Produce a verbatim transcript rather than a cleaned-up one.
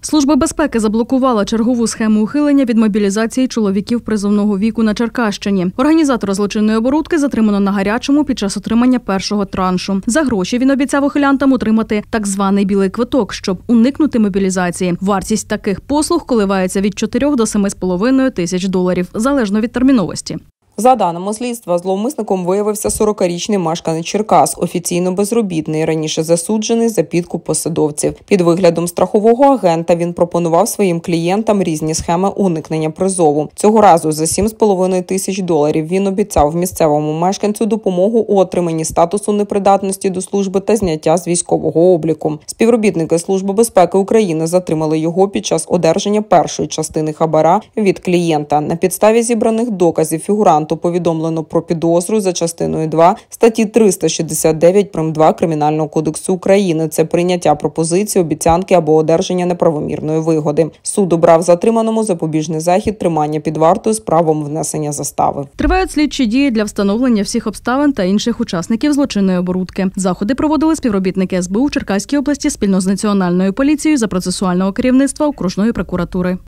Служба безпеки заблокувала чергову схему ухилення від мобілізації чоловіків призовного віку на Черкащині. Організатора злочинної оборудки затримано на гарячому під час отримання першого траншу. За гроші він обіцяв ухилянтам отримати так званий білий квиток, щоб уникнути мобілізації. Вартість таких послуг коливається від чотирьох до семи з половиною тисяч доларів, залежно від терміновості. За даними слідства, зловмисником виявився сорокарічний мешканець Черкас, офіційно безробітний, раніше засуджений за підкуп посадовців. Під виглядом страхового агента він пропонував своїм клієнтам різні схеми уникнення призову. Цього разу за сім з половиною тисяч доларів він обіцяв місцевому мешканцю допомогу у отриманні статусу непридатності до служби та зняття з військового обліку. Співробітники Служби безпеки України затримали його під час одержання першої частини хабара від клієнта. На підставі зібраних доказів фігурант повідомлено про підозру за частиною два статті триста шістдесят дев'ять прим. два Кримінального кодексу України. Це прийняття пропозиції, обіцянки або одержання неправомірної вигоди. Суд обрав затриманому запобіжний захід тримання під вартою з правом внесення застави. Тривають слідчі дії для встановлення всіх обставин та інших учасників злочинної оборудки. Заходи проводили співробітники ес бе у Черкаській області спільно з Національною поліцією за процесуального керівництва окружної прокуратури.